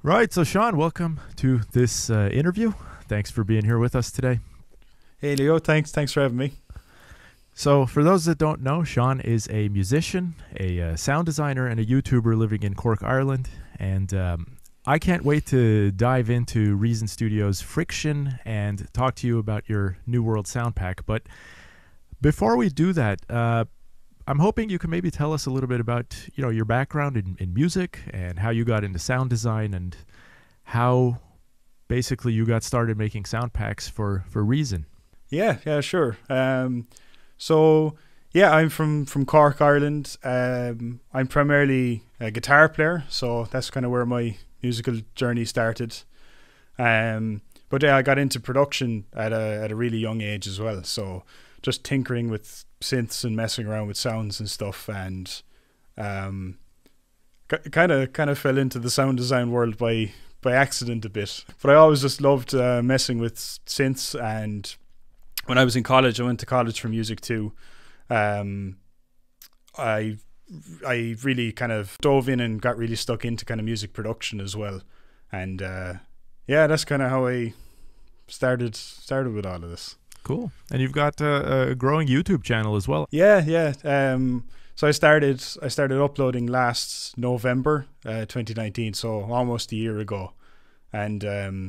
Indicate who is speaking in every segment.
Speaker 1: Right, so Seán, welcome to this interview. Thanks for being here with us today.
Speaker 2: Hey Leo, thanks for having me.
Speaker 1: So for those that don't know, Seán is a musician, a sound designer, and a YouTuber living in Cork, Ireland. And I can't wait to dive into Reason Studios' Friktion and talk to you about your New World sound pack. But before we do that, I'm hoping you can maybe tell us a little bit about, your background in music and how you got into sound design and how basically you got started making sound packs for Reason.
Speaker 2: Yeah, sure. So I'm from Cork, Ireland. I'm primarily a guitar player, so that's kind of where my musical journey started. But I got into production at a really young age as well. So just tinkering with synths and messing around with sounds and stuff, and kind of fell into the sound design world by accident a bit. But I always just loved messing with synths, and when I was in college, I went to college for music too. I really kind of dove in and got really stuck into kind of music production as well, and that's kind of how I started with all of this.
Speaker 1: Cool. And you've got a growing YouTube channel as well.
Speaker 2: Yeah. So I started uploading last November 2019, so almost a year ago. And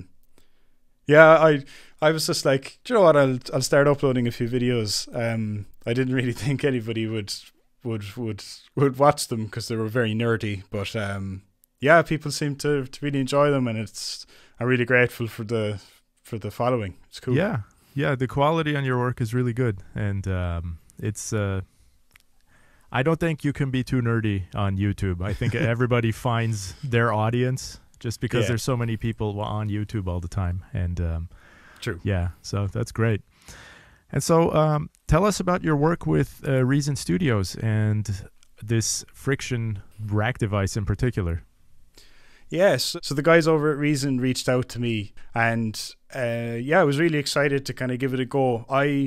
Speaker 2: I was just like, do you know what? I'll start uploading a few videos. I didn't really think anybody would watch them because they were very nerdy, but people seem to really enjoy them, and I'm really grateful for the following. It's cool.
Speaker 1: Yeah, the quality on your work is really good, and it's I don't think you can be too nerdy on YouTube. I think everybody finds their audience just because there's so many people on YouTube all the time, and
Speaker 2: true.
Speaker 1: Yeah, so that's great. And so tell us about your work with Reason Studios and this Friktion rack device in particular.
Speaker 2: Yes, so the guys over at Reason reached out to me, and I was really excited to kind of give it a go.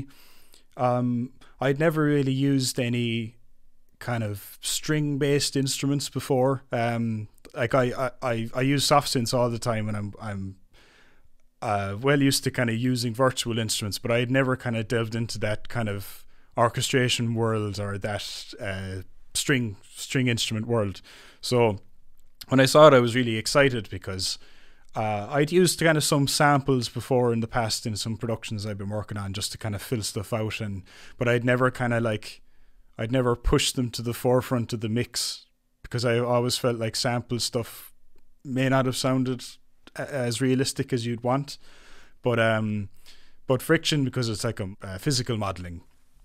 Speaker 2: I'd never really used any kind of string-based instruments before. Like I use soft synths all the time, and I'm well used to kind of using virtual instruments, but I had never kind of delved into that kind of orchestration world or that string instrument world. So when I saw it, I was really excited because I'd used kind of some samples before in the past in some productions I've been working on just to kind of fill stuff out, but I'd never pushed them to the forefront of the mix because I always felt like sample stuff may not have sounded as realistic as you'd want. But Friktion, because it's like a physical modeling,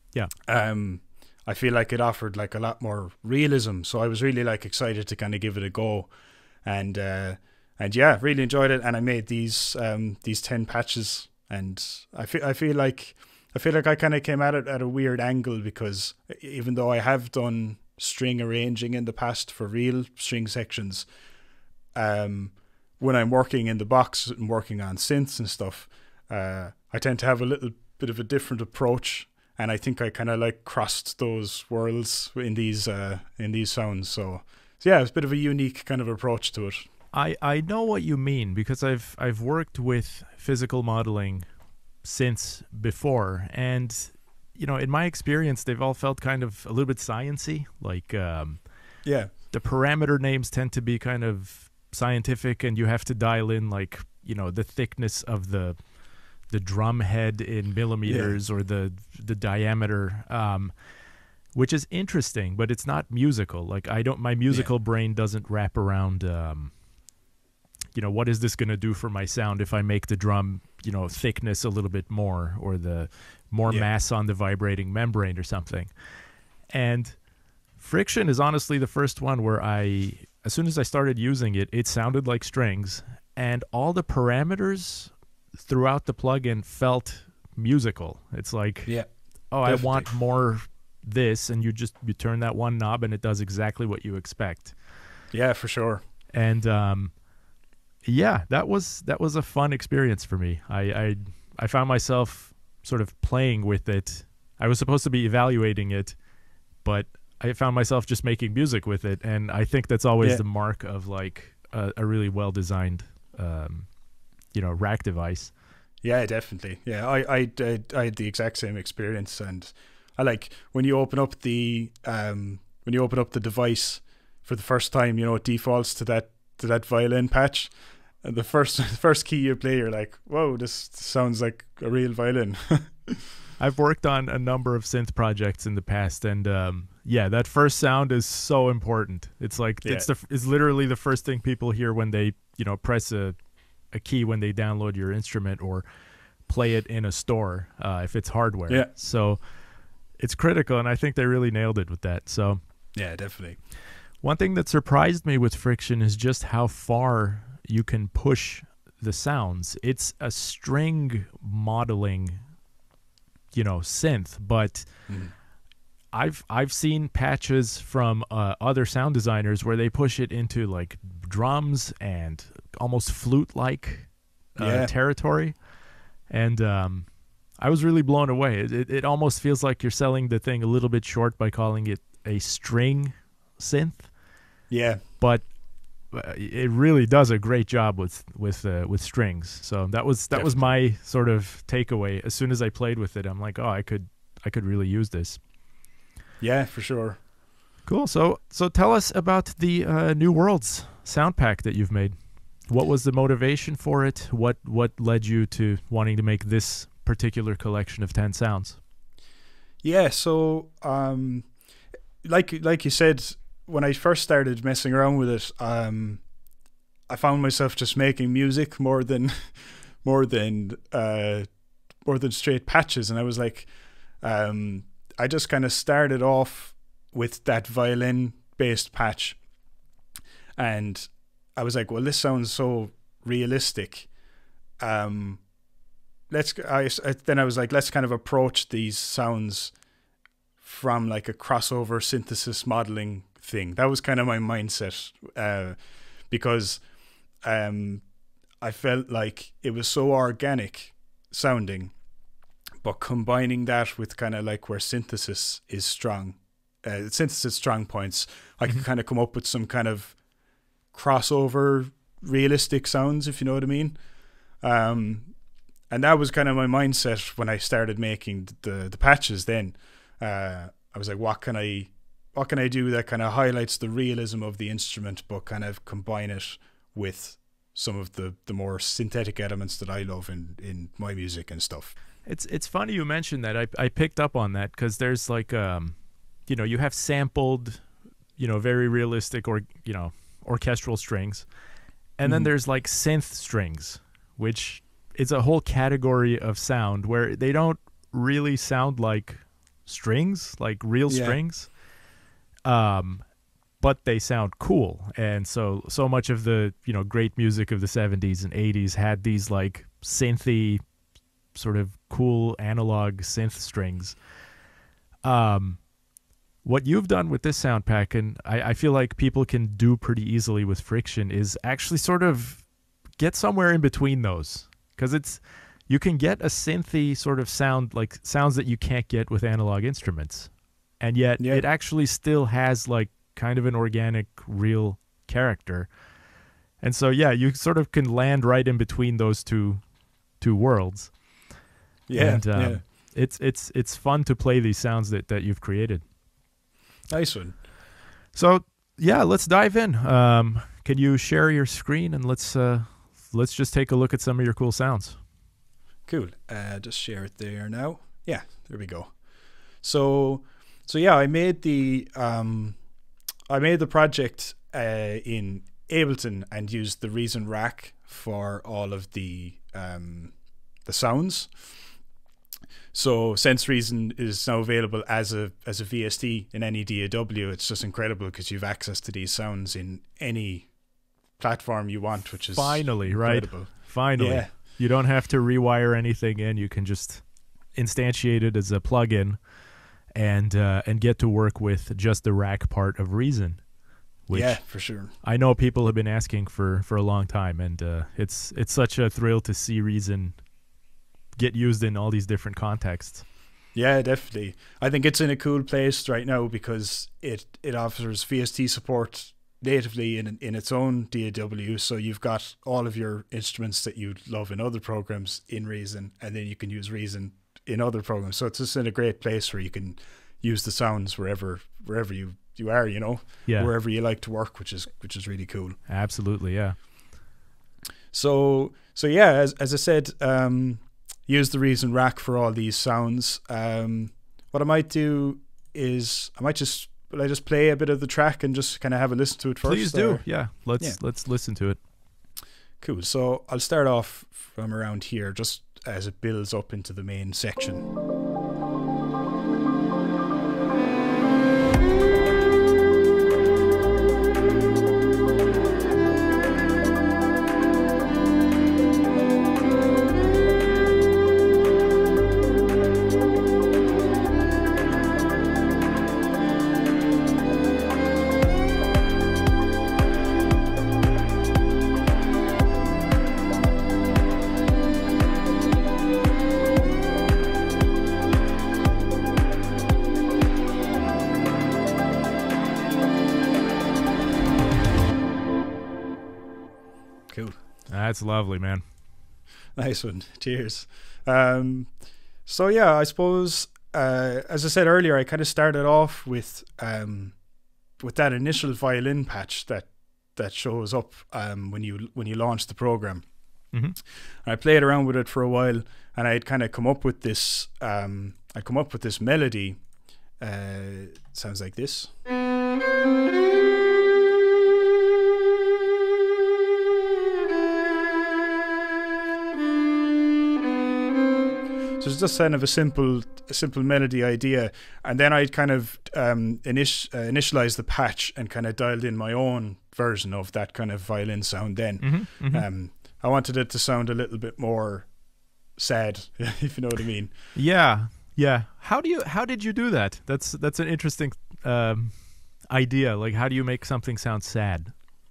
Speaker 2: I feel like it offered like a lot more realism. So I was really like excited to kind of give it a go, and really enjoyed it. And I made these 10 patches, and I feel like I kind of came at it at a weird angle, because even though I have done string arranging in the past for real string sections, when I'm working in the box and working on synths and stuff, I tend to have a little bit of a different approach. And I think I kind of like crossed those worlds in these sounds. So yeah, it's a bit of a unique kind of approach to it.
Speaker 1: I know what you mean, because I've worked with physical modeling synths before, and in my experience, they've all felt kind of a little bit sciencey. Like the parameter names tend to be kind of scientific, and you have to dial in like the thickness of the drum head in millimeters or the diameter, which is interesting, but it's not musical. Like my musical brain doesn't wrap around, what is this going to do for my sound if I make the drum, thickness a little bit more, or the more mass on the vibrating membrane or something. And Friktion is honestly the first one where as soon as I started using it, it sounded like strings, and all the parameters throughout the plugin felt musical. It's like,
Speaker 2: definitely.
Speaker 1: I want more this, and you turn that one knob and it does exactly what you expect.
Speaker 2: Yeah, for sure.
Speaker 1: And that was a fun experience for me. I found myself sort of playing with it. I was supposed to be evaluating it, but I found myself just making music with it, and I think that's always the mark of like a really well designed, rack device.
Speaker 2: Yeah, definitely. Yeah, I had the exact same experience, and I like when you open up the device for the first time, it defaults to that violin patch, and the first key you play, you're like, whoa, this sounds like a real violin.
Speaker 1: I've worked on a number of synth projects in the past, and that first sound is so important. It's like it's literally the first thing people hear when they press a key when they download your instrument or play it in a store if it's hardware.
Speaker 2: Yeah.
Speaker 1: So it's critical, and I think they really nailed it with that. So
Speaker 2: yeah, definitely.
Speaker 1: One thing that surprised me with Friktion is just how far you can push the sounds. It's a string modeling, synth, but I've seen patches from other sound designers where they push it into like drums and almost flute-like territory, and I was really blown away. It almost feels like you're selling the thing a little bit short by calling it a string synth.
Speaker 2: Yeah,
Speaker 1: but it really does a great job with strings. So that was my sort of takeaway. As soon as I played with it, I'm like, oh, I could really use this.
Speaker 2: Yeah, for sure.
Speaker 1: Cool. So tell us about the New Worlds sound pack that you've made. What was the motivation for it? What led you to wanting to make this particular collection of 10 sounds?
Speaker 2: Yeah, so like you said, when I first started messing around with it, I found myself just making music more than straight patches, and I was like, I just kind of started off with that violin based patch, and I was like, well, this sounds so realistic. Then I was like, let's kind of approach these sounds from like a crossover synthesis modeling thing. That was kind of my mindset, because I felt like it was so organic sounding, but combining that with kind of like where synthesis is strong, synthesis strong points, I could kind of come up with some kind of crossover realistic sounds, if you know what I mean. And that was kind of my mindset when I started making the patches. Then I was like, what can I do that kind of highlights the realism of the instrument, but kind of combine it with some of the more synthetic elements that I love in my music and stuff.
Speaker 1: It's funny you mentioned that. I picked up on that because there's like you have sampled, very realistic or orchestral strings, and then there's like synth strings, which is a whole category of sound where they don't really sound like strings, like real strings, but they sound cool. And so much of the great music of the 70s and 80s had these like synthy sort of cool analog synth strings. What you've done with this sound pack, and I feel like people can do pretty easily with Friktion, is actually sort of get somewhere in between those, because you can get a synthy sort of sound, like sounds that you can't get with analog instruments, and yet it actually still has like kind of an organic, real character. And so you sort of can land right in between those two worlds. And it's fun to play these sounds that you've created.
Speaker 2: Nice one.
Speaker 1: So let's dive in. Can you share your screen, and let's just take a look at some of your cool sounds.
Speaker 2: Cool. Just share it there now. Yeah, there we go. So I made the project in Ableton and used the Reason rack for all of the sounds. So Sense Reason is now available as a VST in any DAW. It's just incredible because you've access to these sounds in any platform you want, which is incredible.
Speaker 1: Right? Finally. Yeah. You don't have to rewire anything in. You can just instantiate it as a plugin and get to work with just the rack part of Reason. Which
Speaker 2: for sure.
Speaker 1: I know people have been asking for a long time, and it's such a thrill to see Reason get used in all these different contexts.
Speaker 2: Yeah, definitely. I think it's in a cool place right now because it offers VST support natively in its own DAW, so you've got all of your instruments that you love in other programs in Reason, and then you can use Reason in other programs. So it's just in a great place where you can use the sounds wherever you are, you know, wherever you like to work, which is really cool.
Speaker 1: Absolutely, yeah.
Speaker 2: So yeah, as I said, use the Reason rack for all these sounds. What I might do is I just play a bit of the track and just kind of have a listen to it first.
Speaker 1: Please do. Yeah. Let's listen to it.
Speaker 2: Cool. So I'll start off from around here just as it builds up into the main section.
Speaker 1: That's lovely, man.
Speaker 2: Nice one. Cheers. So yeah, I suppose as I said earlier, I kind of started off with that initial violin patch that shows up when you launch the program.
Speaker 1: Mm-hmm.
Speaker 2: And I played around with it for a while, and I'd kind of come up with this. I come up with this melody. Sounds like this. So it's just kind of a simple melody idea, and then I'd kind of initialize the patch and kind of dialed in my own version of that kind of violin sound. Then
Speaker 1: Mm-hmm. Mm-hmm.
Speaker 2: I wanted it to sound a little bit more sad, if you know what I mean.
Speaker 1: Yeah. How did you do that? That's an interesting idea. Like, how do you make something sound sad?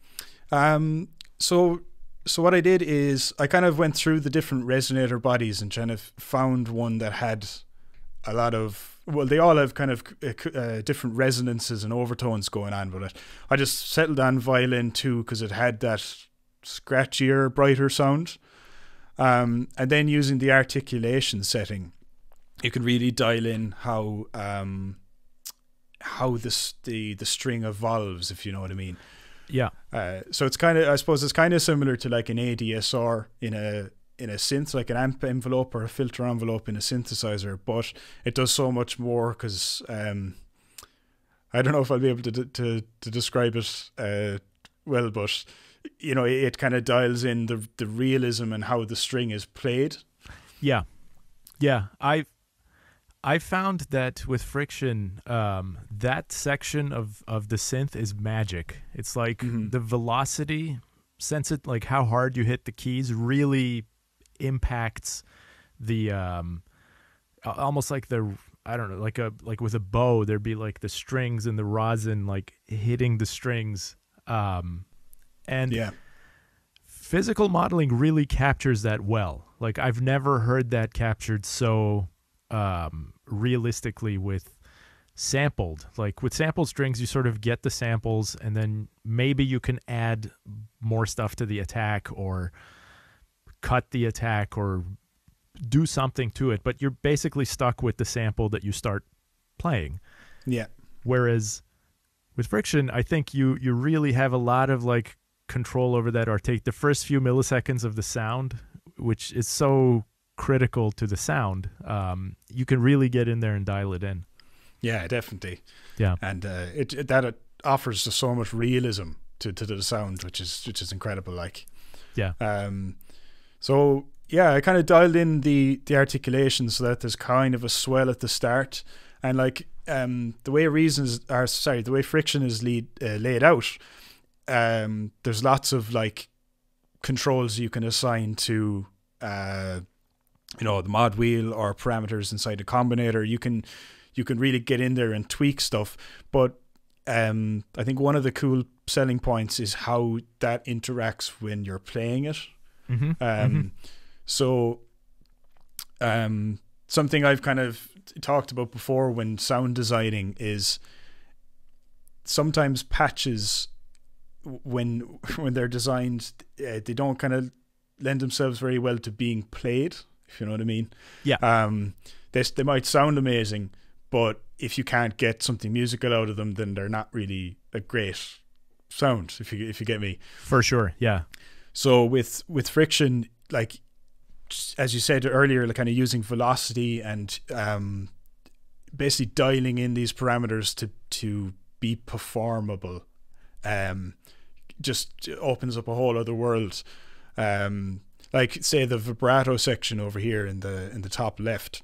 Speaker 2: So what I did is I kind of went through the different resonator bodies and kind of found one that had a lot of, well, they all have kind of different resonances and overtones going on with it. I just settled on violin 2 because it had that scratchier, brighter sound. And then using the articulation setting, you can really dial in how the string evolves, if you know what I mean.
Speaker 1: Yeah.
Speaker 2: So it's kind of, I suppose it's kind of similar to like an ADSR in a synth, like an amp envelope or a filter envelope in a synthesizer, but it does so much more because I don't know if I'll be able to describe it well, but you know, it kind of dials in the realism and how the string is played.
Speaker 1: Yeah. I found that with Friktion, that section of the synth is magic. It's like the velocity, like how hard you hit the keys really impacts the almost like I don't know, like with a bow, there'd be like the strings and the rosin like hitting the strings. And
Speaker 2: yeah.
Speaker 1: Physical modeling really captures that well. Like I've never heard that captured so realistically with sampled. Like with sampled strings, you sort of get the samples and then maybe you can add more stuff to the attack or cut the attack or do something to it, but you're basically stuck with the sample that you start playing.
Speaker 2: Yeah.
Speaker 1: Whereas with Friktion, I think you really have a lot of like control over that, or take the first few milliseconds of the sound, which is so critical to the sound. You can really get in there and dial it in.
Speaker 2: Yeah, definitely.
Speaker 1: Yeah.
Speaker 2: And it offers just so much realism to the sound, which is incredible. Like,
Speaker 1: yeah.
Speaker 2: So yeah, I kind of dialed in the articulation so that there's kind of a swell at the start, and like the way Friktion is laid out, there's lots of like controls you can assign to you know, the mod wheel or parameters inside the combinator. You can really get in there and tweak stuff, but I think one of the cool selling points is how that interacts when you're playing it. So something I've kind of talked about before when sound designing is sometimes patches when they're designed, they don't kind of lend themselves very well to being played, if you know what I mean.
Speaker 1: Yeah.
Speaker 2: They might sound amazing, but if you can't get something musical out of them, then they're not really a great sound, if you get me.
Speaker 1: For sure, yeah.
Speaker 2: So with Friktion, like as you said earlier, like kind of using velocity and basically dialing in these parameters to be performable, just opens up a whole other world. Like say the vibrato section over here in the top left,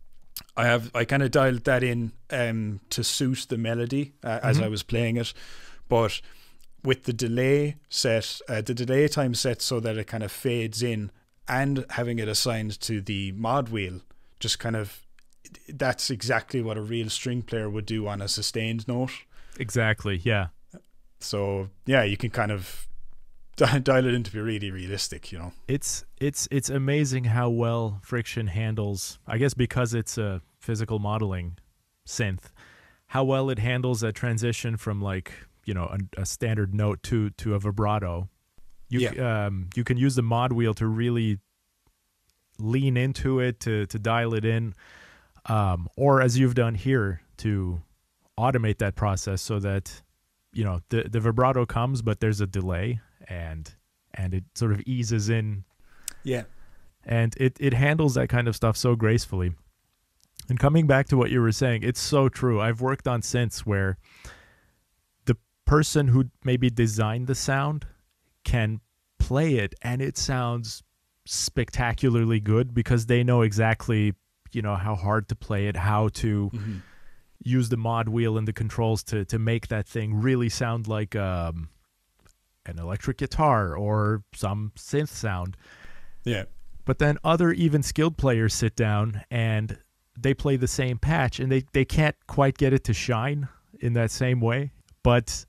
Speaker 2: I kind of dialed that in to suit the melody as I was playing it, but with the delay set, the delay time set so that it kind of fades in, and having it assigned to the mod wheel, just kind of, that's exactly what a real string player would do on a sustained note.
Speaker 1: Exactly, yeah.
Speaker 2: So yeah, you can kind of dial it in to be really realistic, you know.
Speaker 1: It's amazing how well Friktion handles, I guess because it's a physical modeling synth, how well it handles that transition from like, you know, a standard note to a vibrato. You can use the mod wheel to really lean into it, to dial it in, or as you've done here, to automate that process so that, you know, the vibrato comes, but there's a delay, and it sort of eases in.
Speaker 2: Yeah.
Speaker 1: And it handles that kind of stuff so gracefully. And coming back to what you were saying, it's so true. I've worked on synths where the person who maybe designed the sound can play it and it sounds spectacularly good because they know exactly, you know, how hard to play it, how to use the mod wheel and the controls to make that thing really sound like an electric guitar or some synth sound.
Speaker 2: Yeah.
Speaker 1: But then other even skilled players sit down and they play the same patch and they can't quite get it to shine in that same way. But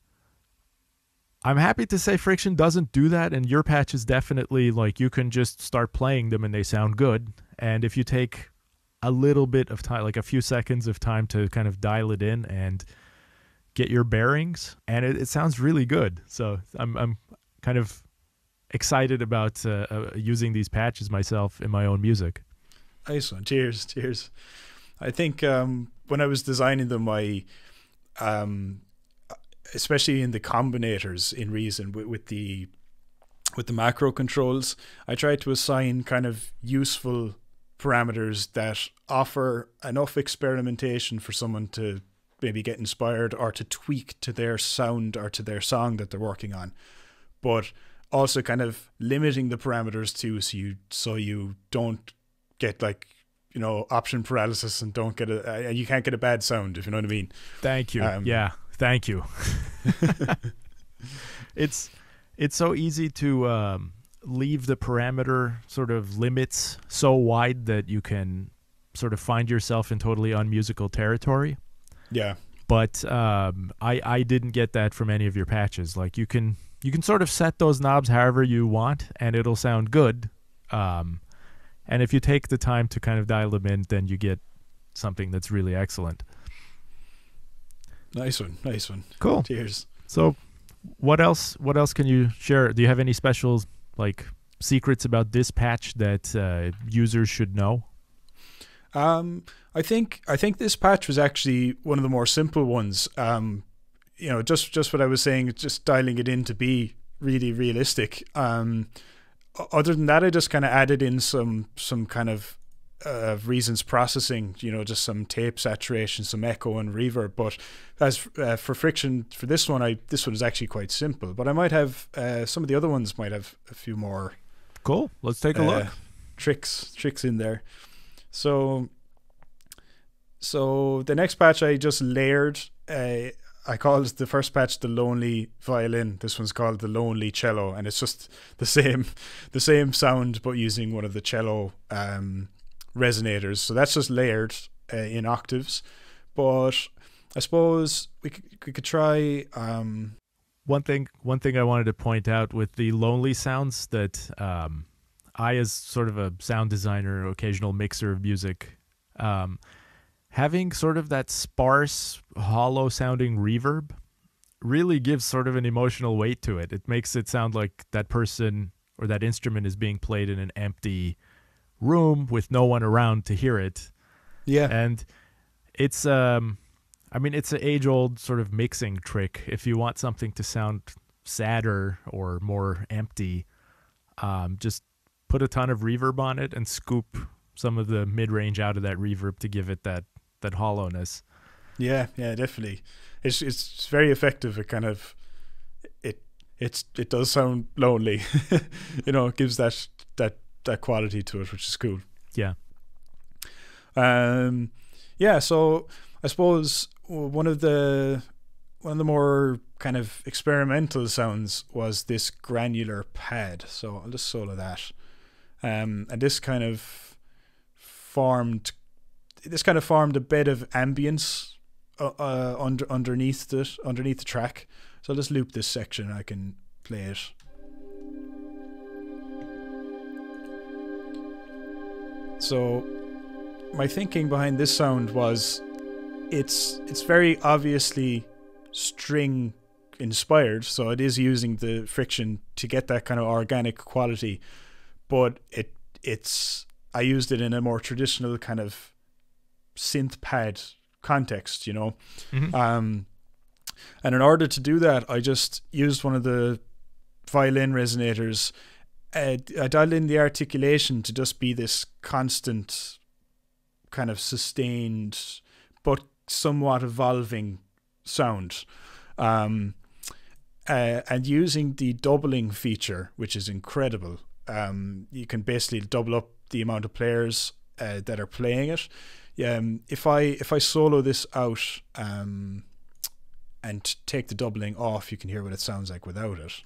Speaker 1: I'm happy to say Friktion doesn't do that, and your patch is definitely like you can just start playing them and they sound good. And if you take a little bit of time, like a few seconds of time to kind of dial it in and get your bearings, and it sounds really good. So I'm kind of excited about using these patches myself in my own music.
Speaker 2: Nice one. Cheers. I think when I was designing them, I especially in the combinators in Reason with the macro controls, I tried to assign kind of useful parameters that offer enough experimentation for someone to maybe get inspired or to tweak to their sound or to their song that they're working on, but also kind of limiting the parameters too, so you don't get like, you know, option paralysis and don't get you can't get a bad sound, if you know what I mean.
Speaker 1: Thank you. Yeah, thank you. It's so easy to leave the parameter sort of limits so wide that you can sort of find yourself in totally unmusical territory.
Speaker 2: Yeah.
Speaker 1: But I didn't get that from any of your patches. Like you can sort of set those knobs however you want and it'll sound good. And if you take the time to kind of dial them in, then you get something that's really excellent.
Speaker 2: Nice one.
Speaker 1: Cool.
Speaker 2: Cheers.
Speaker 1: So what else can you share? Do you have any special like secrets about this patch that users should know?
Speaker 2: I think this patch was actually one of the more simple ones. You know, just what I was saying, just dialing it in to be really realistic. Other than that, I just kind of added in some kind of Reason's processing, you know, just some tape saturation, some echo and reverb. But as for Friktion, for this one is actually quite simple. But I might have some of the other ones might have a few more.
Speaker 1: Cool. Let's take a look.
Speaker 2: Tricks in there. So the next patch I just layered. I called the first patch the Lonely Violin. This one's called the Lonely Cello, and it's just the same sound but using one of the cello resonators. So that's just layered in octaves. But I suppose we could try.
Speaker 1: One thing I wanted to point out with the lonely sounds that I, as sort of a sound designer, occasional mixer of music, having sort of that sparse, hollow sounding reverb really gives sort of an emotional weight to it. It makes it sound like that person or that instrument is being played in an empty room with no one around to hear it.
Speaker 2: Yeah.
Speaker 1: And it's I mean, it's an age-old sort of mixing trick. If you want something to sound sadder or more empty, just put a ton of reverb on it and scoop some of the mid-range out of that reverb to give it that hollowness.
Speaker 2: Yeah, definitely. It's very effective. It kind of it does sound lonely. You know, it gives that quality to it, which is cool.
Speaker 1: Yeah.
Speaker 2: Yeah, so I suppose one of the more kind of experimental sounds was this granular pad. So I'll just solo that. And this kind of formed a bed of ambience underneath the track. So I'll just loop this section and I can play it. So my thinking behind this sound was it's very obviously string inspired, so it is using the Friktion to get that kind of organic quality, but I used it in a more traditional kind of synth pad context, you know.
Speaker 1: Mm-hmm.
Speaker 2: And in order to do that, I just used one of the violin resonators. I dialed in the articulation to just be this constant kind of sustained but somewhat evolving sound, and using the doubling feature, which is incredible. You can basically double up the amount of players that are playing it. If I solo this out and take the doubling off, you can hear what it sounds like without it.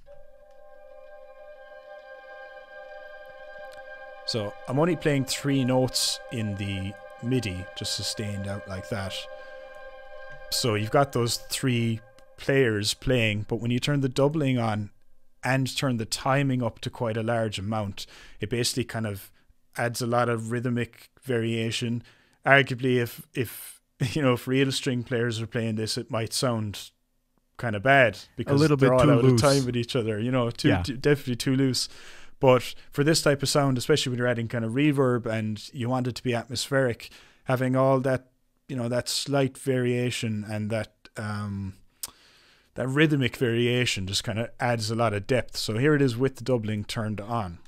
Speaker 2: So I'm only playing 3 notes in the MIDI, just sustained out like that. So you've got those 3 players playing, but when you turn the doubling on and turn the timing up to quite a large amount, it basically kind of adds a lot of rhythmic variation. Arguably, if you know, if real string players are playing this, it might sound kind of bad because they're all out of time with each other. You know, definitely too loose. But for this type of sound, especially when you're adding kind of reverb and you want it to be atmospheric, having all that, you know, that slight variation and that rhythmic variation just kind of adds a lot of depth. So here it is with the doubling turned on.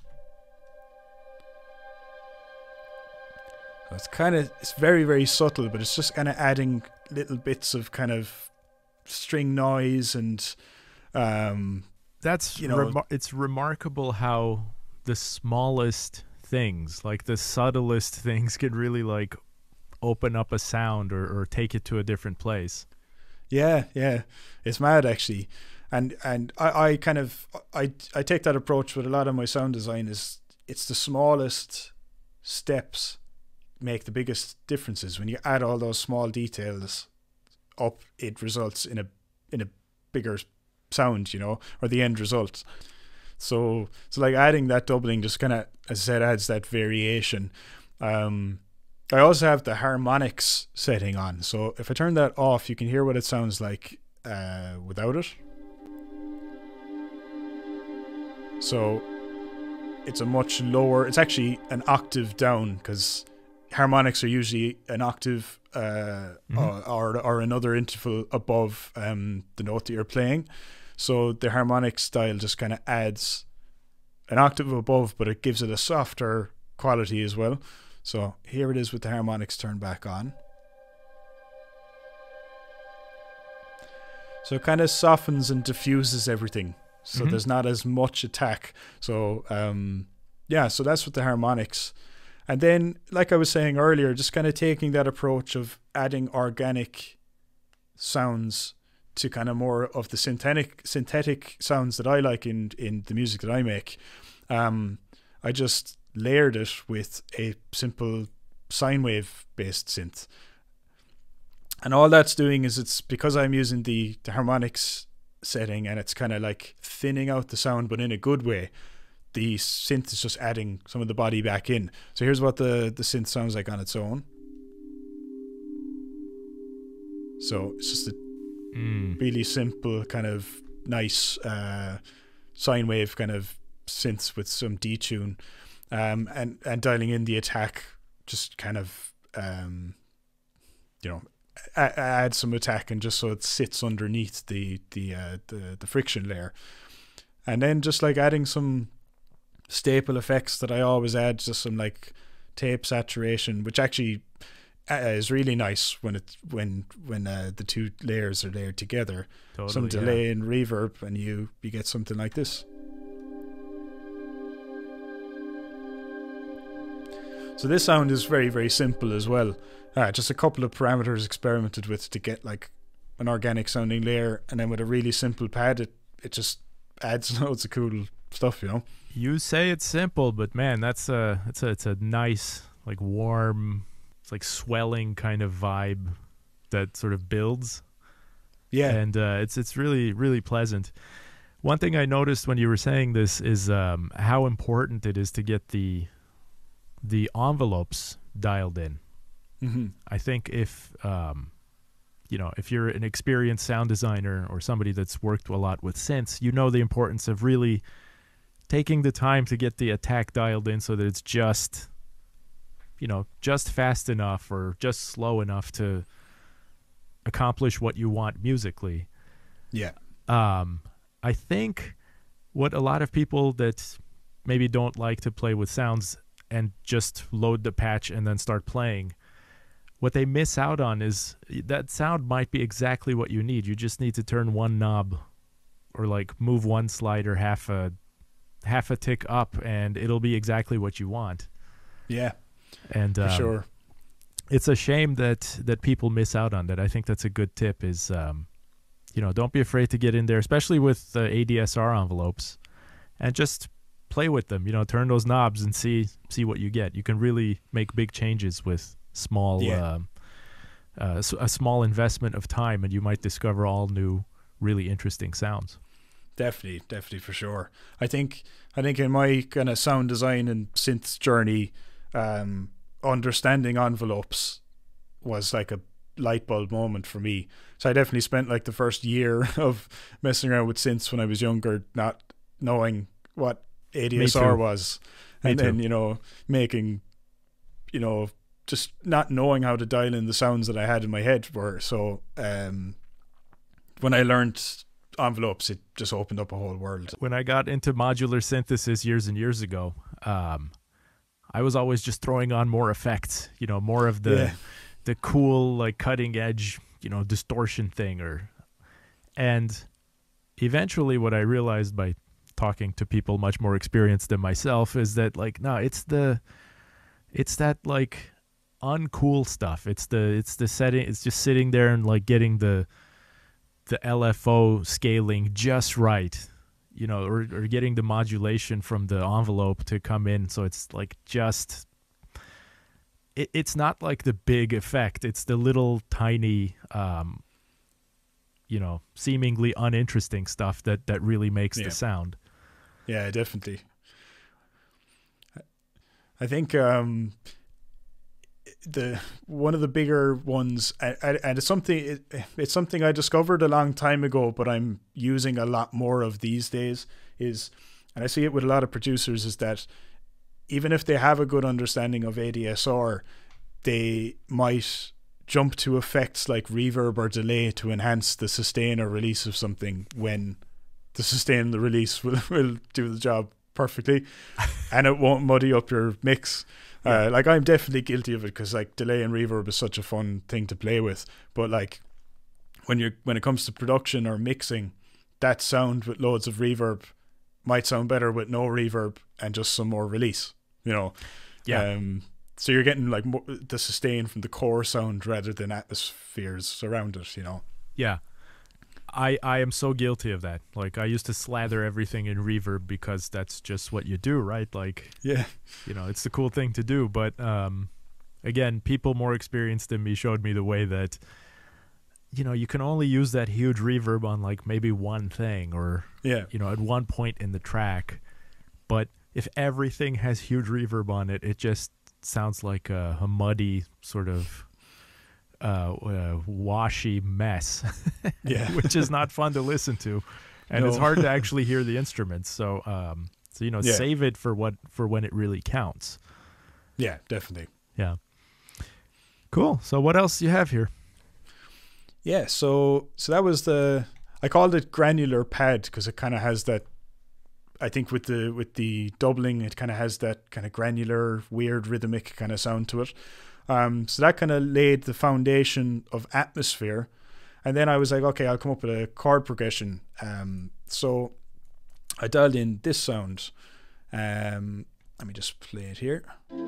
Speaker 2: So it's very, very subtle, but it's just kind of adding little bits of kind of string noise and
Speaker 1: that's, you know, it's remarkable how the smallest things, like the subtlest things, can really like open up a sound or take it to a different place.
Speaker 2: Yeah, it's mad actually, and I take that approach with a lot of my sound design. Is it's the smallest steps make the biggest differences. When you add all those small details up, it results in a bigger sound, you know, or the end result. So like adding that doubling just kind of, as I said, adds that variation. I also have the harmonics setting on, so if I turn that off, you can hear what it sounds like without it. So it's a much lower, it's actually an octave down, because harmonics are usually an octave or another interval above the note that you're playing. So the harmonic style just kind of adds an octave above, but it gives it a softer quality as well. So here it is with the harmonics turned back on. So it kind of softens and diffuses everything. So there's not as much attack. So yeah, so that's with the harmonics. And then, like I was saying earlier, just kind of taking that approach of adding organic sounds to kind of more of the synthetic sounds that I like in the music that I make. I just layered it with a simple sine wave based synth. And all that's doing is, it's because I'm using the harmonics setting, and it's kind of like thinning out the sound, but in a good way. The synth is just adding some of the body back in. So here's what the synth sounds like on its own. So it's just really simple kind of nice sine wave kind of synths with some detune, and dialing in the attack, just kind of add some attack, and just so it sits underneath the friction layer, and then just like adding some staple effects that I always add, just some like tape saturation, which actually is really nice when the two layers are layered together. Totally, some delay and reverb, and you get something like this. So this sound is very, very simple as well. Just a couple of parameters experimented with to get like an organic sounding layer, and then with a really simple pad, it just adds loads of cool stuff, you know.
Speaker 1: You say it's simple, but man, it's a nice, like warm, it's like swelling kind of vibe that sort of builds. Yeah, and it's really, really pleasant. One thing I noticed when you were saying this is how important it is to get the envelopes dialed in. Mm-hmm. I think if if you're an experienced sound designer or somebody that's worked a lot with synths, you know the importance of really taking the time to get the attack dialed in so that it's just fast enough or just slow enough to accomplish what you want musically.
Speaker 2: Yeah.
Speaker 1: I think what a lot of people that maybe don't like to play with sounds and just load the patch and then start playing, what they miss out on is that sound might be exactly what you need. You just need to turn one knob or like move one slider half a tick up, and it'll be exactly what you want.
Speaker 2: Yeah,
Speaker 1: and
Speaker 2: for sure.
Speaker 1: It's a shame that people miss out on that. I think that's a good tip is, don't be afraid to get in there, especially with ADSR envelopes, and just play with them. Turn those knobs and see what you get. You can really make big changes with small, a small investment of time, and you might discover all new, really interesting sounds.
Speaker 2: Definitely for sure. I think in my kind of sound design and synth journey, understanding envelopes was like a light bulb moment for me. So I definitely spent like the first year of messing around with synths when I was younger, not knowing what ADSR was, and then making just not knowing how to dial in the sounds that I had in my head were. So when I learned envelopes, it just opened up a whole world.
Speaker 1: When I got into modular synthesis years and years ago, I was always just throwing on more effects, more of the cool, like cutting edge, distortion thing, and eventually what I realized by talking to people much more experienced than myself is that like, no, it's that like uncool stuff. It's the setting. It's just sitting there and like getting the LFO scaling just right, or getting the modulation from the envelope to come in. So it's like just, it's not like the big effect. It's the little tiny, seemingly uninteresting stuff that really makes the sound.
Speaker 2: Yeah, definitely. I think one of the bigger ones, and it's something I discovered a long time ago, but I'm using a lot more of these days, is, and I see it with a lot of producers, is that even if they have a good understanding of ADSR, they might jump to effects like reverb or delay to enhance the sustain or release of something, when the sustain and the release will do the job perfectly, and it won't muddy up your mix. Like I'm definitely guilty of it, because like delay and reverb is such a fun thing to play with, but like when it comes to production or mixing, that sound with loads of reverb might sound better with no reverb and just some more release, so you're getting like the sustain from the core sound rather than atmospheres around it,
Speaker 1: Yeah, I am so guilty of that. Like I used to slather everything in reverb because that's just what you do, right? Like, it's the cool thing to do. But again, people more experienced than me showed me the way that, you can only use that huge reverb on like maybe one thing, or at one point in the track. But if everything has huge reverb on it, it just sounds like a muddy sort of washy mess,
Speaker 2: Yeah.
Speaker 1: which is not fun to listen to, and it's hard to actually hear the instruments. So, save it for when it really counts.
Speaker 2: Yeah, definitely.
Speaker 1: Yeah. Cool. So what else do you have here?
Speaker 2: Yeah, so that was I called it granular pad because it kind of has that. I think with the doubling, it kind of has that kind of granular, weird, rhythmic kind of sound to it. So that kind of laid the foundation of atmosphere, and then I was like, okay, I'll come up with a chord progression. So I dialed in this sound. Let me just play it here.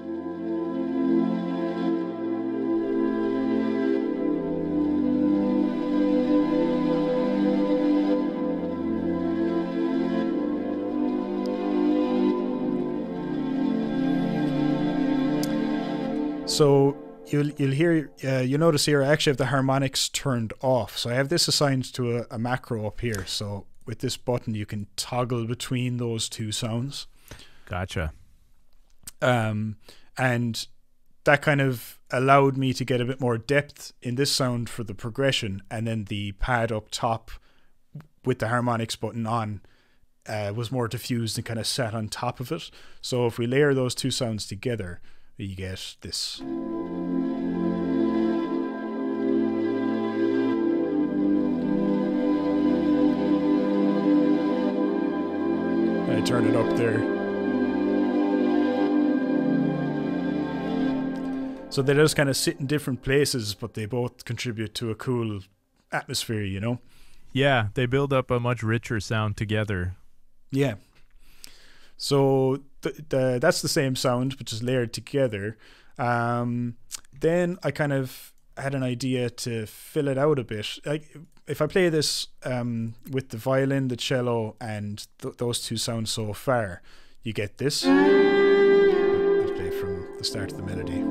Speaker 2: So you'll hear, you notice here I actually have the harmonics turned off. So I have this assigned to a macro up here. So with this button, you can toggle between those two sounds.
Speaker 1: Gotcha.
Speaker 2: And that kind of allowed me to get a bit more depth in this sound for the progression, and then the pad up top with the harmonics button on was more diffused and kind of sat on top of it. So if we layer those two sounds together, you get this. I turn it up there. So they just kind of sit in different places, but they both contribute to a cool atmosphere, you know?
Speaker 1: Yeah, they build up a much richer sound together.
Speaker 2: Yeah. So that's the same sound, which is layered together. Then I kind of had an idea to fill it out a bit. Like if I play this with the violin, the cello, and those two sounds so far, you get this. Let's play from the start of the melody.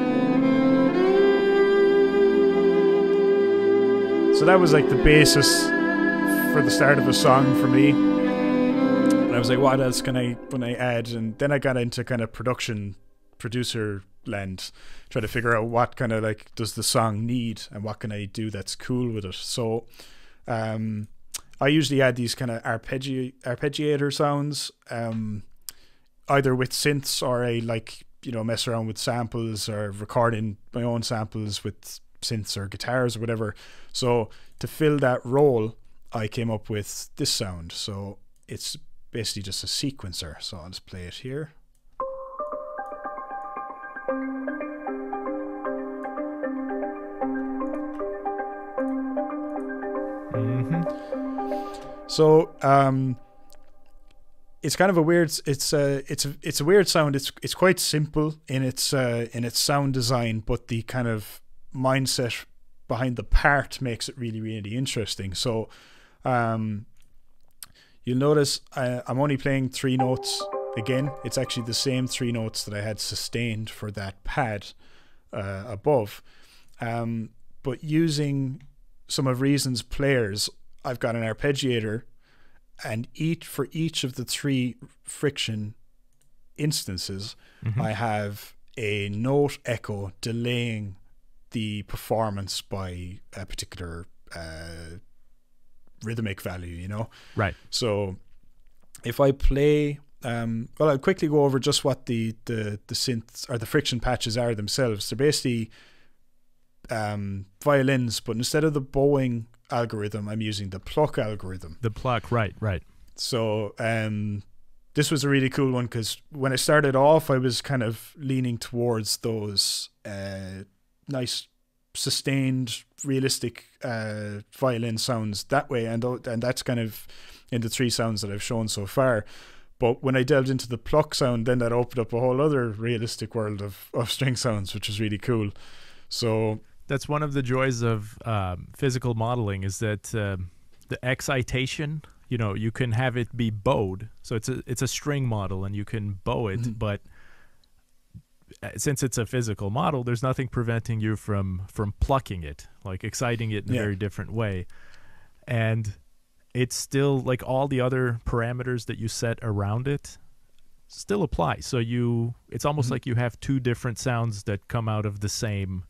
Speaker 2: So that was like the basis for the start of a song for me. And I was like, what else can I add? And then I got into kind of producer land, try to figure out what kind of like does the song need and what can I do that's cool with it. So I usually add these kind of arpeggiator sounds, either with synths or I mess around with samples or recording my own samples with synths or guitars or whatever. So to fill that role, I came up with this sound. So it's basically just a sequencer. So I'll just play it here. So it's kind of a weird. It's a weird sound. It's quite simple in its sound design, but the kind of mindset behind the part makes it really, really interesting. So you'll notice I'm only playing 3 notes again. It's actually the same 3 notes that I had sustained for that pad above, but using some of Reason's players, I've got an arpeggiator, and for each of the 3 Friktion instances, I have a note echo delaying the performance by a particular rhythmic value, you know?
Speaker 1: Right.
Speaker 2: So if I play, I'll quickly go over just what the synths or the Friktion patches are themselves. They're basically violins, but instead of the bowing algorithm, I'm using the pluck algorithm.
Speaker 1: The pluck, right.
Speaker 2: So this was a really cool one because when I started off, I was kind of leaning towards those nice, sustained, realistic violin sounds that way, and that's kind of in the 3 sounds that I've shown so far. But when I delved into the pluck sound, then that opened up a whole other realistic world of string sounds, which was really cool. So
Speaker 1: that's one of the joys of physical modeling, is that the excitation, you can have it be bowed. So it's a string model and you can bow it, but since it's a physical model, there's nothing preventing you from plucking it, like exciting it in a very different way. And it's still like all the other parameters that you set around it still apply. So it's almost like you have 2 different sounds that come out of the same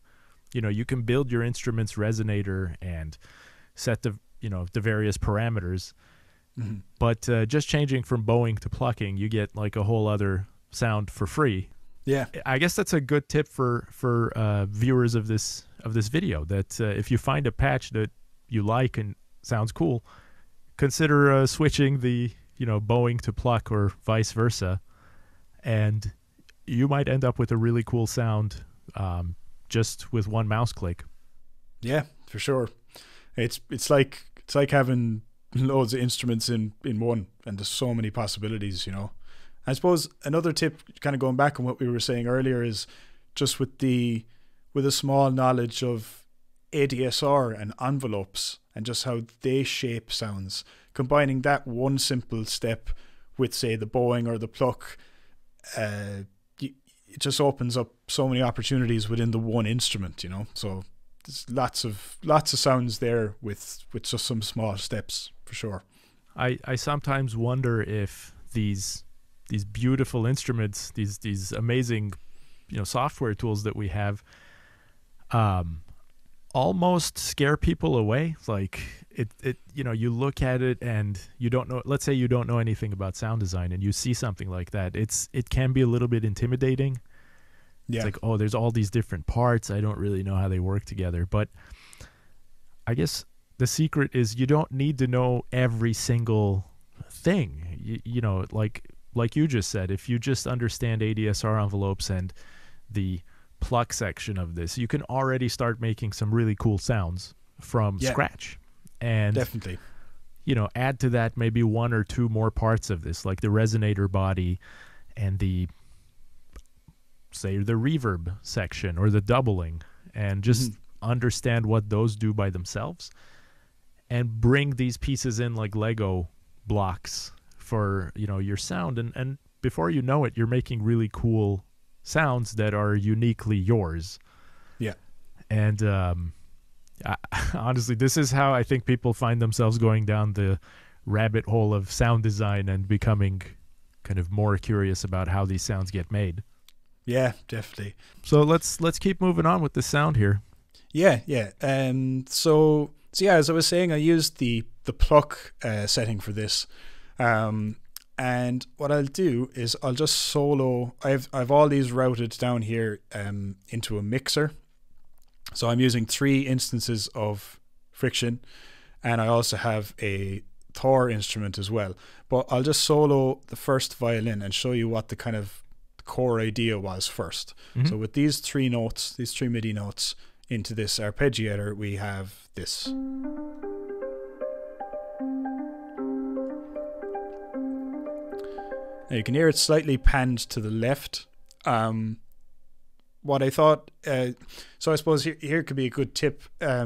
Speaker 1: You know, you can build your instrument's resonator and set the, you know, the various parameters.
Speaker 2: Mm-hmm.
Speaker 1: But just changing from bowing to plucking, you get like a whole other sound for free.
Speaker 2: Yeah.
Speaker 1: I guess that's a good tip for viewers of this video, that if you find a patch that you like and sounds cool, consider switching the, you know, bowing to pluck or vice versa, and you might end up with a really cool sound just with one mouse click.
Speaker 2: Yeah, for sure. It's like having loads of instruments in one, and there's so many possibilities, you know. I suppose another tip, kind of going back on what we were saying earlier, is just with a small knowledge of ADSR and envelopes and just how they shape sounds, combining that one simple step with, say, the bowing or the pluck, it just opens up so many opportunities within the one instrument, you know. So there's lots of sounds there with just some small steps, for sure.
Speaker 1: I sometimes wonder if these beautiful instruments, these amazing, you know, software tools that we have, almost scare people away. Like it you know, you look at it and you don't know, let's say you don't know anything about sound design and you see something like that, it can be a little bit intimidating.
Speaker 2: Yeah.
Speaker 1: It's like, oh, there's all these different parts, I don't really know how they work together. But I guess the secret is you don't need to know every single thing. You know, like you just said, if you just understand ADSR envelopes and the pluck section of this, you can already start making some really cool sounds from scratch. And
Speaker 2: definitely,
Speaker 1: you know, add to that maybe one or two more parts of this, like the resonator body and the, say, the reverb section or the doubling, and just understand what those do by themselves, and bring these pieces in like Lego blocks for, you know, your sound, and before you know it, you're making really cool sounds that are uniquely yours.
Speaker 2: Yeah.
Speaker 1: And honestly, this is how I think people find themselves going down the rabbit hole of sound design and becoming kind of more curious about how these sounds get made.
Speaker 2: Yeah, definitely.
Speaker 1: So let's keep moving on with the sound here.
Speaker 2: Yeah. So yeah, as I was saying, I used the pluck setting for this. And what I'll do is I'll just solo. I've all these routed down here into a mixer. So I'm using 3 instances of Friktion, and I also have a Thor instrument as well. But I'll just solo the first violin and show you what the kind of core idea was first. So with these 3 notes, these 3 MIDI notes into this arpeggiator, we have this. Now you can hear it slightly panned to the left. What I thought, so I suppose here could be a good tip.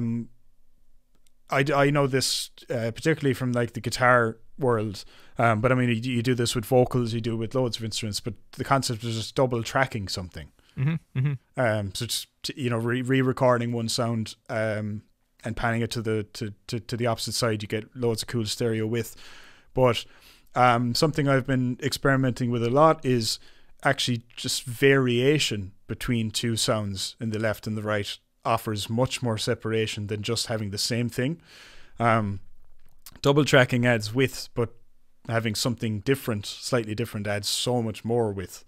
Speaker 2: I know this particularly from like the guitar world, but I mean you do this with vocals, you do it with loads of instruments. But the concept is just double tracking something. So just you know, re-recording one sound and panning it to the opposite side, you get loads of cool stereo width. But something I've been experimenting with a lot is actually just variation between 2 sounds in the left and the right offers much more separation than just having the same thing. Double tracking adds width, but having something different, slightly different, adds so much more width.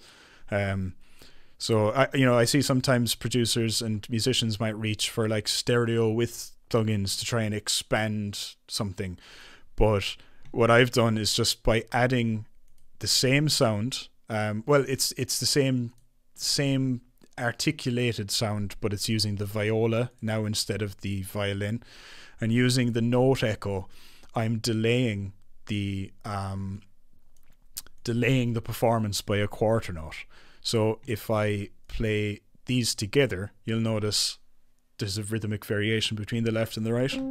Speaker 2: So I see sometimes producers and musicians might reach for like stereo width plugins to try and expand something, but what I've done is just by adding the same sound, it's the same articulated sound, but it's using the viola now instead of the violin, and using the note echo, I'm delaying the performance by a quarter note. So if I play these together, you'll notice there's a rhythmic variation between the left and the right.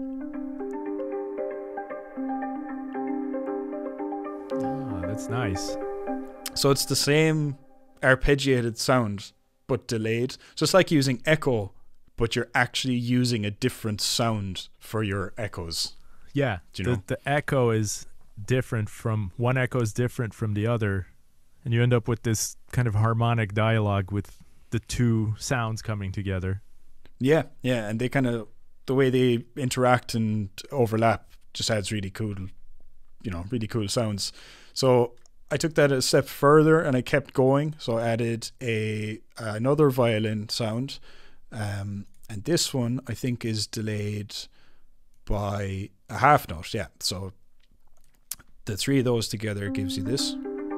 Speaker 1: That's nice.
Speaker 2: So it's the same arpeggiated sound, but delayed. So it's like using echo, but you're actually using a different sound for your echoes.
Speaker 1: Yeah,
Speaker 2: do you know?
Speaker 1: The echo is different from one echo is different from the other, and you end up with this kind of harmonic dialogue with the 2 sounds coming together.
Speaker 2: Yeah, yeah, and they kind of, the way they interact and overlap just adds really cool, really cool sounds. So I took that a step further and I kept going. So I added another violin sound, and this one I think is delayed by a half note. Yeah, so the three of those together gives you this.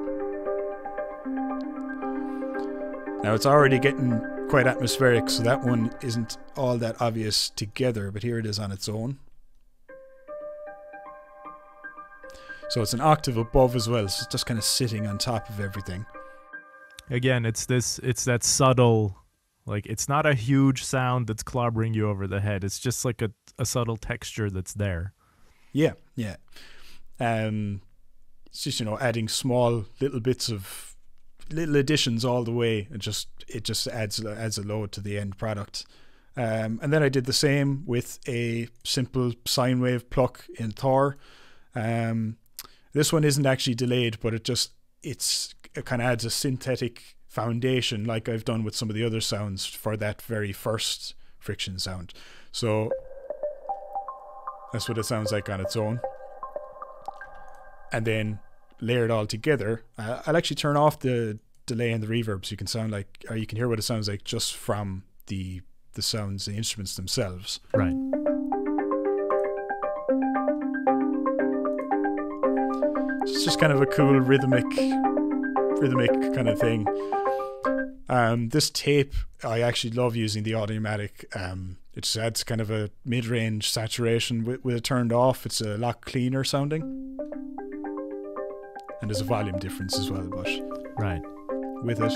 Speaker 2: Now it's already getting quite atmospheric, so that one isn't all that obvious together, but here it is on its own. So it's an octave above as well, so it's just kind of sitting on top of everything.
Speaker 1: Again, it's that subtle, like, it's not a huge sound that's clobbering you over the head. It's just like a subtle texture that's there.
Speaker 2: Yeah, yeah. It's just, adding small little bits of little additions all the way. It just adds a load to the end product. And then I did the same with a simple sine wave pluck in Thor. This one isn't actually delayed, but it kind of adds a synthetic foundation, like I've done with some of the other sounds for that very first Friktion sound. So that's what it sounds like on its own. And then layer it all together. I'll actually turn off the delay and the reverb so you can hear what it sounds like just from the sounds, the instruments themselves.
Speaker 1: Right.
Speaker 2: It's just kind of a cool rhythmic kind of thing. This tape, I actually love using the Audiomatic. It just adds kind of a mid-range saturation with it turned off. It's a lot cleaner sounding. And there's a volume difference as well, but
Speaker 1: right
Speaker 2: with it,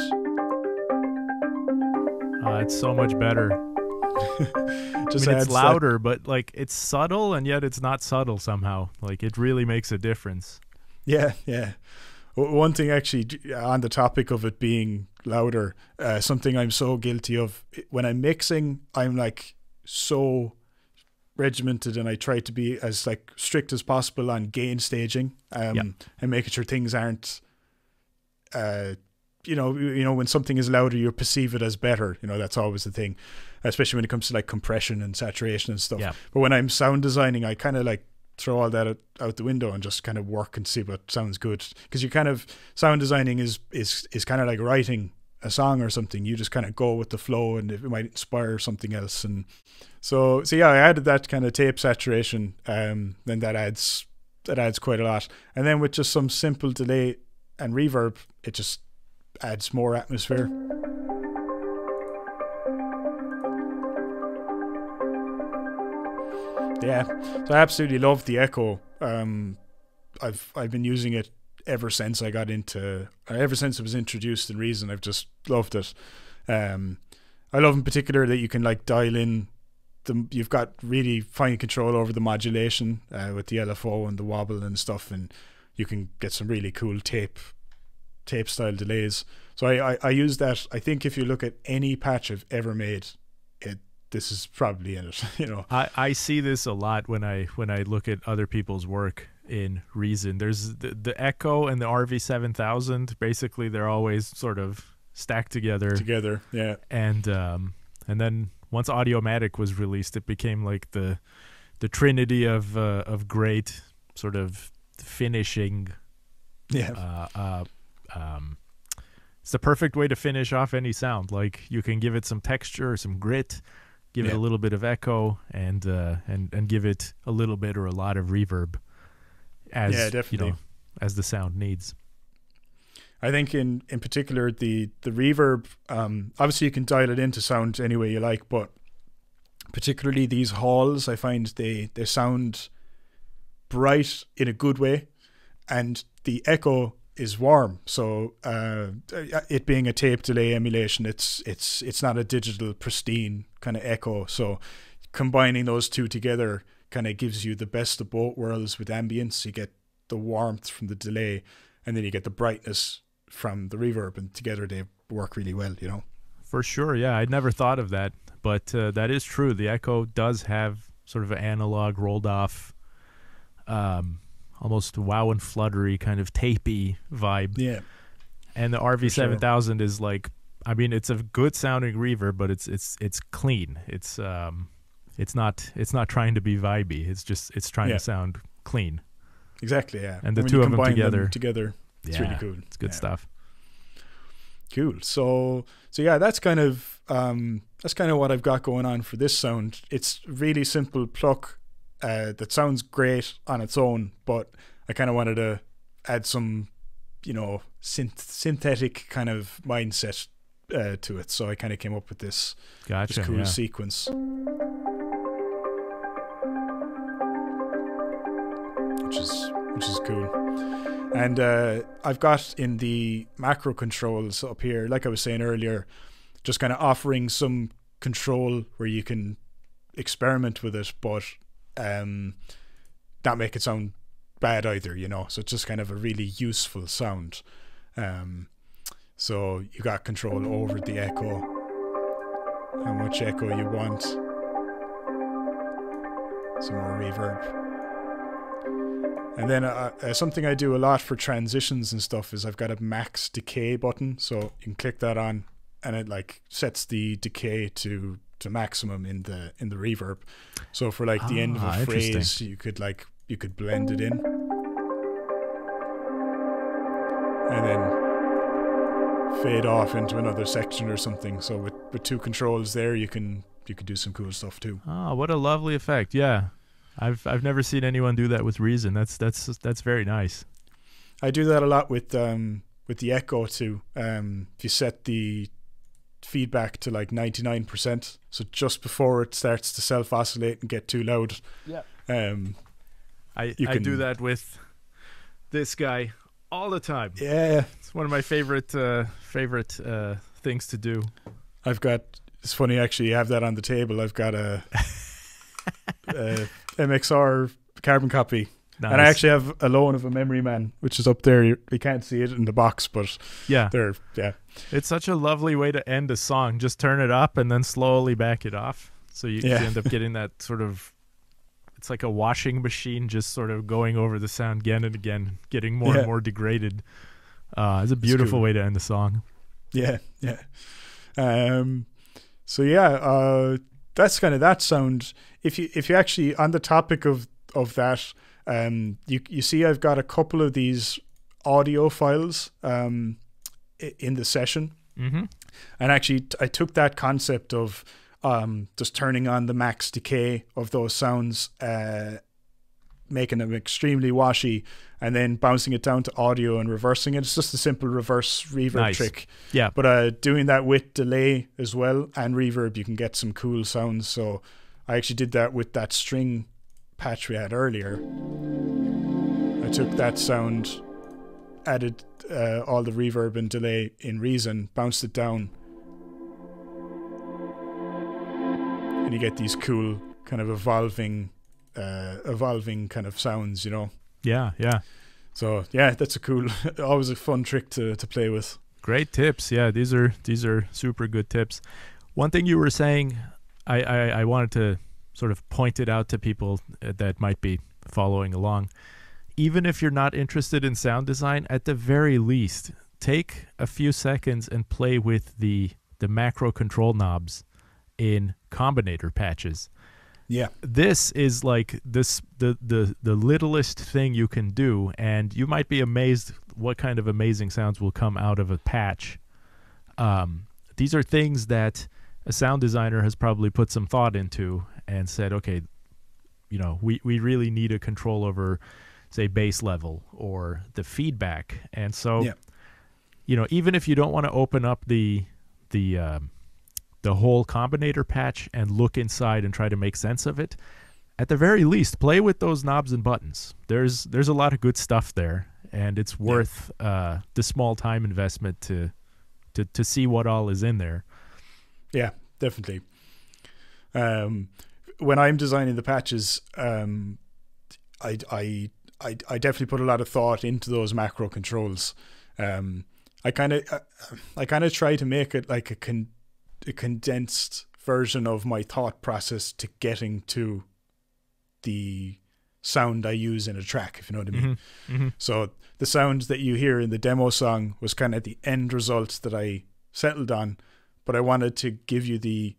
Speaker 1: it's so much better. It's louder, but like it's subtle, and yet it's not subtle somehow. Like it really makes a difference.
Speaker 2: Yeah, yeah. One thing actually on the topic of it being louder, something I'm so guilty of when I'm mixing, I'm like so regimented, and I try to be as like strict as possible on gain staging, and making sure things aren't, when something is louder, you perceive it as better. That's always the thing, especially when it comes to like compression and saturation and stuff.
Speaker 1: Yeah.
Speaker 2: But when I'm sound designing, I kind of like throw all that out the window and just kind of work and see what sounds good, because you kind of, sound designing is kind of like writing a song or something. You just kind of go with the flow, and it might inspire something else. And so yeah, I added that kind of tape saturation, then that adds quite a lot. And then with just some simple delay and reverb, it just adds more atmosphere. Yeah, so I absolutely love the echo. I've been using it ever since it was introduced in Reason. I've just loved it. I love in particular that you can like dial in you've got really fine control over the modulation with the LFO and the wobble and stuff, and you can get some really cool tape style delays. So I use that. I think if you look at any patch I've ever made, this is probably in it.
Speaker 1: I see this a lot when I look at other people's work in Reason. There's the Echo and the RV7000. Basically, they're always sort of stacked together.
Speaker 2: Yeah.
Speaker 1: And then once Audiomatic was released, it became like the trinity of great sort of finishing.
Speaker 2: Yeah.
Speaker 1: It's the perfect way to finish off any sound. Like you can give it some texture or some grit, give it a little bit of echo, and give it a little bit or a lot of reverb as
Speaker 2: definitely.
Speaker 1: As the sound needs.
Speaker 2: I think in particular the reverb, obviously you can dial it into sound any way you like, but particularly these halls, I find they sound bright in a good way, and the echo is warm. So it being a tape delay emulation, it's not a digital pristine kind of echo. So combining those two together kind of gives you the best of both worlds with ambience. You get the warmth from the delay, and then you get the brightness from the reverb, and together they work really well,
Speaker 1: For sure, yeah. I'd never thought of that, but that is true. The echo does have sort of an analog rolled off, almost wow and fluttery kind of tapey vibe.
Speaker 2: Yeah.
Speaker 1: And the RV7000 is like, I mean, it's a good sounding reverb, but it's clean. It's not trying to be vibey. It's trying to sound clean.
Speaker 2: Exactly, yeah.
Speaker 1: And the two of them together,
Speaker 2: it's really cool.
Speaker 1: It's good stuff.
Speaker 2: Cool. So yeah, that's kind of what I've got going on for this sound. It's really simple pluck that sounds great on its own, but I kind of wanted to add some, synthetic kind of mindset to it. So I kind of came up with this cool sequence, which is cool. And I've got in the macro controls up here, like I was saying earlier, just kind of offering some control where you can experiment with it, but not make it sound bad either, so it's just kind of a really useful sound. So you got control over the echo, how much echo you want, some more reverb. And then something I do a lot for transitions and stuff is I've got a max decay button, so you can click that on and it like sets the decay to maximum in the reverb. So for like the end of a phrase, you could blend it in, and then fade off into another section or something. So with two controls there, you could do some cool stuff too.
Speaker 1: Oh, what a lovely effect! Yeah, I've never seen anyone do that with Reason. That's very nice.
Speaker 2: I do that a lot with the echo too. If you set the feedback to like 99%, so just before it starts to self oscillate and get too loud.
Speaker 1: Yeah. I do that with this guy all the time.
Speaker 2: Yeah,
Speaker 1: it's one of my favorite things to do.
Speaker 2: It's funny actually, you have that on the table. I've got a MXR carbon copy. Nice. And I actually have a loan of a Memory Man, which is up there. You can't see it in the box, but
Speaker 1: it's such a lovely way to end a song. Just turn it up and then slowly back it off. So you end up getting that sort of, it's like a washing machine just sort of going over the sound again and again, getting more and more degraded. It's a beautiful way to end a song.
Speaker 2: Yeah, yeah. So yeah, that's kind of that sound. If you actually, on the topic of that, you see I've got a couple of these audio files in the session.
Speaker 1: Mm-hmm.
Speaker 2: And actually I took that concept of just turning on the max decay of those sounds, making them extremely washy, and then bouncing it down to audio and reversing it. It's just a simple reverse reverb trick.
Speaker 1: Yeah.
Speaker 2: But doing that with delay as well and reverb, you can get some cool sounds. So I actually did that with that string patch we had earlier. I took that sound, added all the reverb and delay in Reason, bounced it down, and you get these cool kind of evolving kind of sounds,
Speaker 1: Yeah, yeah.
Speaker 2: So yeah, that's a cool, always a fun trick to play with.
Speaker 1: Great tips. Yeah, these are super good tips. One thing you were saying, I wanted to sort of point it out to people that might be following along. Even if you're not interested in sound design, at the very least, take a few seconds and play with the macro control knobs in combinator patches.
Speaker 2: Yeah.
Speaker 1: This is like the littlest thing you can do, and you might be amazed what kind of amazing sounds will come out of a patch. These are things that a sound designer has probably put some thought into and said, okay, we really need a control over, say, bass level or the feedback. And so, even if you don't want to open up the whole combinator patch and look inside and try to make sense of it, at the very least, play with those knobs and buttons. There's a lot of good stuff there, and it's worth the small time investment to see what all is in there.
Speaker 2: Yeah, definitely. When I'm designing the patches, I definitely put a lot of thought into those macro controls. I kind of try to make it like a condensed version of my thought process to getting to the sound I use in a track, if you know what I mean.
Speaker 1: Mm-hmm. Mm-hmm.
Speaker 2: So the sound that you hear in the demo song was kind of the end result that I settled on, but I wanted to give you the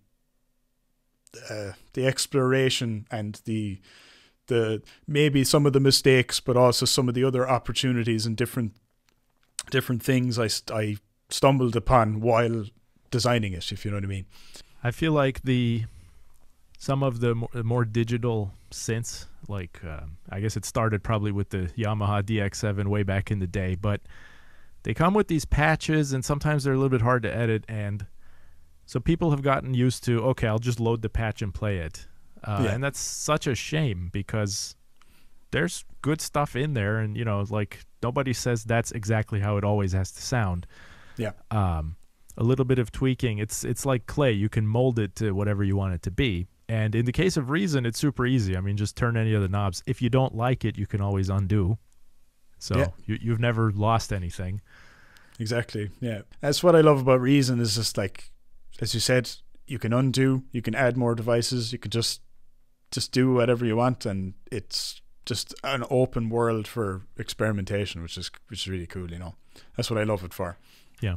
Speaker 2: exploration and the maybe some of the mistakes, but also some of the other opportunities and different things I stumbled upon while designing it, if you know what I mean.
Speaker 1: I feel like some of the more digital synths, like I guess it started probably with the Yamaha DX7 way back in the day, but they come with these patches and sometimes they're a little bit hard to edit, and so people have gotten used to, okay, I'll just load the patch and play it. And that's such a shame because there's good stuff in there, and like nobody says that's exactly how it always has to sound.
Speaker 2: Yeah.
Speaker 1: A little bit of tweaking, it's like clay. You can mold it to whatever you want it to be. And in the case of Reason, it's super easy. I mean, just turn any of the knobs. If you don't like it, you can always undo. So you've never lost anything.
Speaker 2: Exactly. Yeah. That's what I love about Reason, is just like, as you said, you can undo, you can add more devices, you can just do whatever you want, and it's just an open world for experimentation, which is really cool, That's what I love it for.
Speaker 1: Yeah.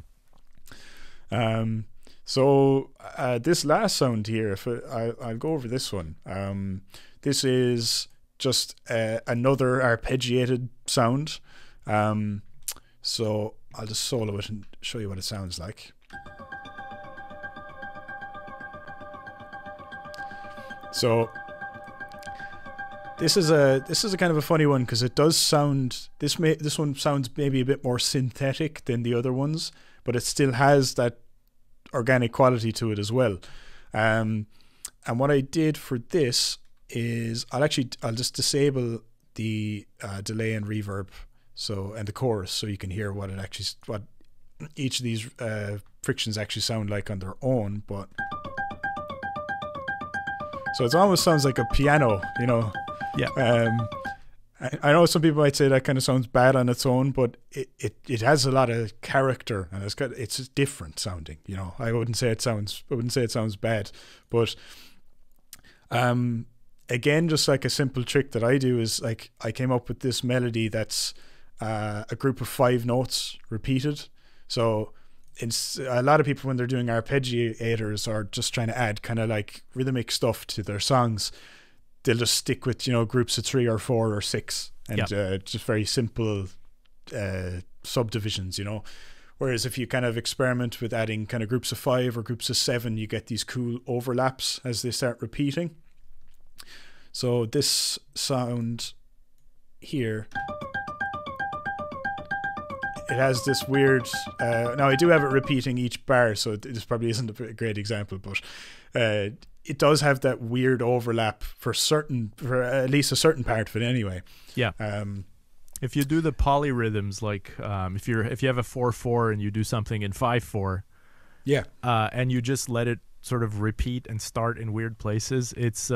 Speaker 2: So this last sound here, I'll go over this one. This is just another arpeggiated sound. So I'll just solo it and show you what it sounds like. So this is a kind of a funny one, because it does sound, this one sounds maybe a bit more synthetic than the other ones, but it still has that organic quality to it as well. And what I did for this is I'll just disable the delay and reverb, and the chorus, so you can hear what each of these frictions actually sound like on their own. But so it almost sounds like a piano,
Speaker 1: Yeah.
Speaker 2: I know some people might say that kind of sounds bad on its own, but it has a lot of character, and it's different sounding. I wouldn't say it sounds bad, but again, just like a simple trick that I do is, like, I came up with this melody that's a group of 5 notes repeated. So a lot of people, when they're doing arpeggiators or just trying to add kind of like rhythmic stuff to their songs, they'll just stick with groups of 3 or 4 or 6, and just very simple subdivisions. Whereas if you kind of experiment with adding kind of groups of 5 or groups of 7, you get these cool overlaps as they start repeating. So this sound here, it has this weird now I do have it repeating each bar, so this probably isn't a great example, but it does have that weird overlap for at least a certain part of it anyway.
Speaker 1: Yeah. If you do the polyrhythms, like if you have a 4/4 and you do something in 5/4,
Speaker 2: yeah,
Speaker 1: and you just let it sort of repeat and start in weird places,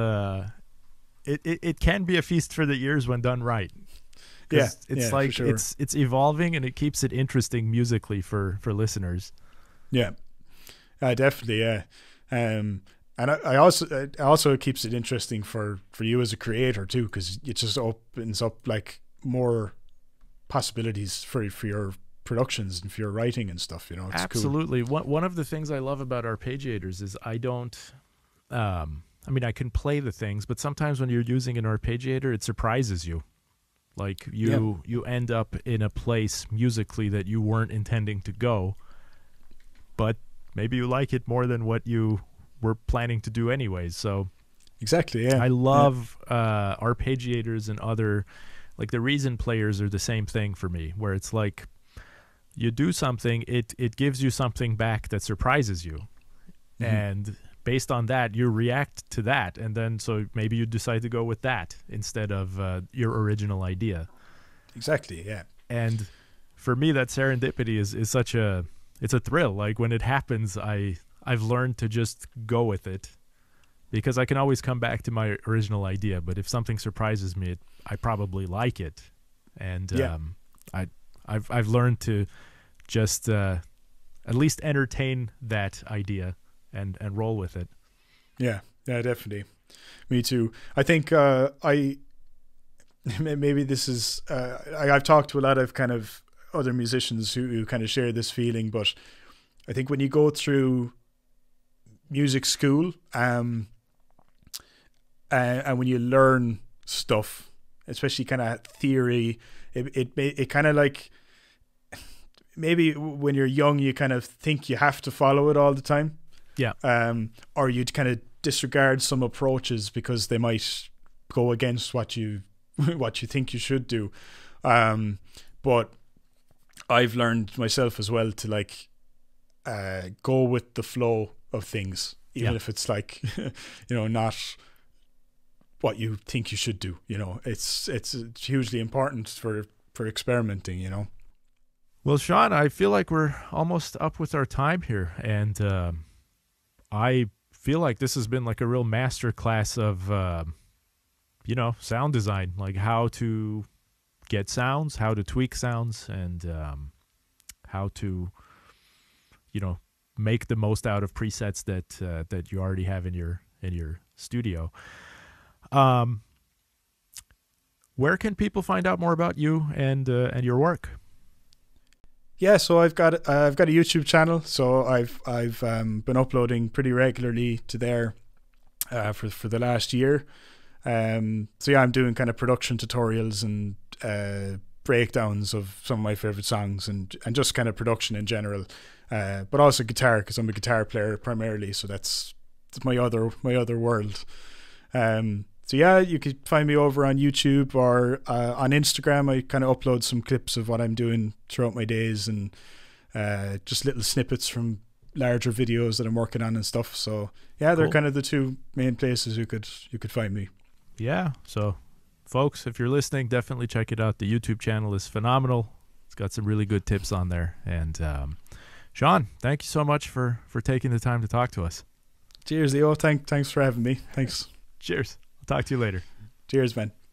Speaker 1: it can be a feast for the ears when done right.
Speaker 2: Yeah,
Speaker 1: it's like
Speaker 2: sure.
Speaker 1: it's evolving, and it keeps it interesting musically for listeners.
Speaker 2: Yeah, definitely. Yeah, and I also it keeps it interesting for you as a creator too, because it just opens up like more possibilities for your productions and for your writing and stuff. It's
Speaker 1: absolutely
Speaker 2: cool.
Speaker 1: One of the things I love about arpeggiators is I don't. I mean, I can play the things, but sometimes when you're using an arpeggiator, it surprises you. Like you end up in a place musically that you weren't intending to go, but maybe you like it more than what you were planning to do anyways. So
Speaker 2: exactly, yeah.
Speaker 1: I love arpeggiators, and other, like the Reason players are the same thing for me, where it's like you do something, it gives you something back that surprises you. Mm-hmm. And based on that, you react to that, and then so maybe you decide to go with that instead of your original idea.
Speaker 2: Exactly, yeah.
Speaker 1: And for me, that serendipity is such a thrill. Like when it happens, I've learned to just go with it, because I can always come back to my original idea. But if something surprises me, I probably like it, and I've learned to just at least entertain that idea and roll with it. Yeah,
Speaker 2: definitely. Me too. I think maybe this is I've talked to a lot of kind of other musicians who kind of share this feeling, but I think when you go through music school, and when you learn stuff, especially kind of theory, it kind of like, maybe when you're young, you kind of think you have to follow it all the time.
Speaker 1: Yeah.
Speaker 2: Or you'd kind of disregard some approaches because they might go against what you think you should do. But I've learned myself as well to like go with the flow of things, even if it's like not what you think you should do. It's hugely important for experimenting.
Speaker 1: Well, Seán, I feel like we're almost up with our time here, and I feel like this has been like a real masterclass of sound design, like how to get sounds, how to tweak sounds, and how to make the most out of presets that you already have in your studio. Where can people find out more about you and your work?
Speaker 2: Yeah, so I've got a YouTube channel. So I've been uploading pretty regularly to there for the last year. So yeah, I'm doing kind of production tutorials and breakdowns of some of my favorite songs and just kind of production in general. But also guitar, because I'm a guitar player primarily. So that's my other world. So yeah, you could find me over on YouTube or on Instagram. I kind of upload some clips of what I'm doing throughout my days and just little snippets from larger videos that I'm working on and stuff. So yeah, they're kind of the two main places you could find me.
Speaker 1: Yeah. So folks, if you're listening, definitely check it out. The YouTube channel is phenomenal. It's got some really good tips on there. And Seán, thank you so much for taking the time to talk to us.
Speaker 2: Cheers, Leo. Thanks for having me. Thanks.
Speaker 1: Cheers. Talk to you later.
Speaker 2: Cheers, man.